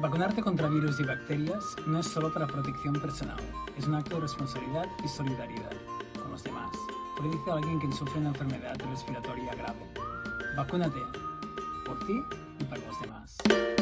Vacunarte contra virus y bacterias no es solo para protección personal, es un acto de responsabilidad y solidaridad con los demás. Por lo dice alguien que sufre una enfermedad respiratoria grave. Vacúnate por ti y para los demás.